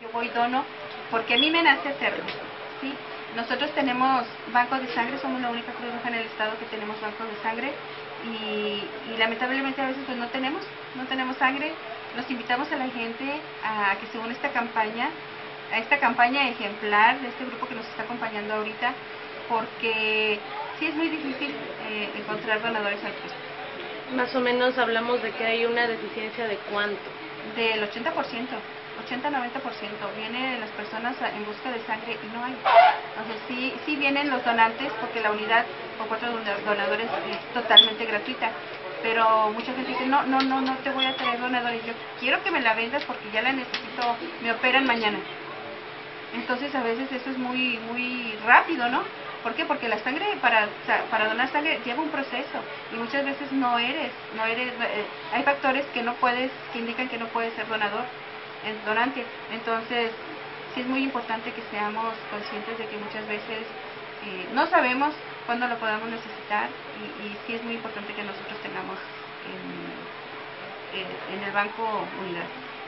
voy y dono, porque a mí me nace hacerlo, ¿sí? Nosotros tenemos bancos de sangre, somos la única Cruz Roja en el estado que tenemos bancos de sangre y lamentablemente a veces pues no tenemos sangre. Nos invitamos a la gente a que se una a esta campaña ejemplar de este grupo que nos está acompañando ahorita, porque sí es muy difícil encontrar donadores altruistas. Más o menos hablamos de que hay una deficiencia de cuánto. Del 80%, 80-90% vienen las personas en busca de sangre y no hay. Entonces sí vienen los donantes porque la unidad con 4 donadores es totalmente gratuita. Pero mucha gente dice, no te voy a traer donadores, yo quiero que me la vendas porque ya la necesito, me operan mañana. Entonces a veces eso es muy rápido, ¿no? ¿Por qué? Porque la sangre, para donar sangre lleva un proceso y muchas veces no eres, hay factores que indican que no puedes ser donante. Entonces sí es muy importante que seamos conscientes de que muchas veces no sabemos cuándo lo podamos necesitar y sí es muy importante que nosotros tengamos en el banco unidad.